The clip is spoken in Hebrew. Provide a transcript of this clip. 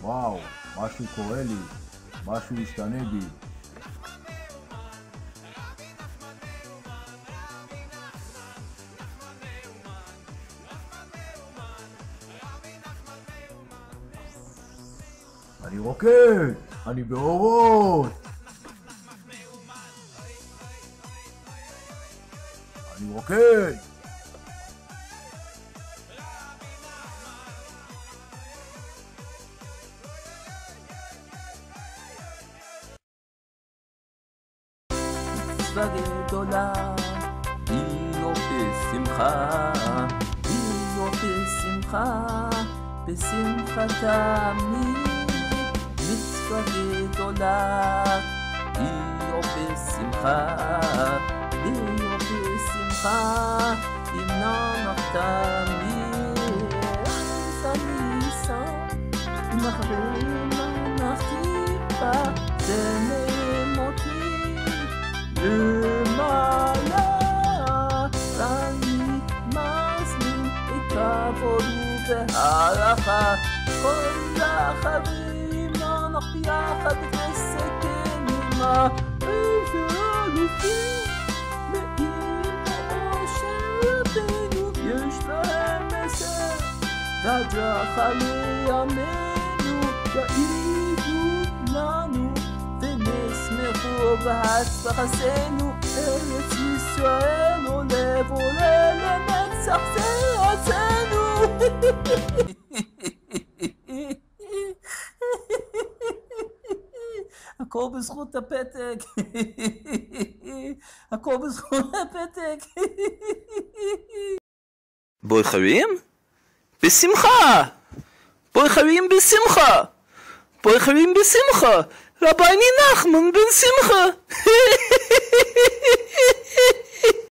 וואו, משהו קורה לי, משהו השתנה בי. אני רוקד, אני באורות. אני רוקד. מצווה גדולה, להיות בשמחה, להיות בשמחה, בשמחה תמיד. מצווה גדולה, להיות בשמחה, להיות בשמחה, אם נוח תמיד. אז אני שם, עם החברים הנחתי בה, זה נמותי למעלה. אני מזמין את כבוד ובהלכה, כל החברים אנחנו יחד בכנסת כנימה. איזה אלופים מעיר האושר רבנו, יש להם מסר והדרכה לימינו, יעידו לנו ונשמחו בהצלחתנו. ארץ ישראל עולה ועולה לנצח, זה ארצנו. הכל בזכות הפתק. הכל בזכות הפתק. בואי חברים? בשמחה! בואי חברים בשמחה! בואי חברים בשמחה! רבני נחמן בן שמחה!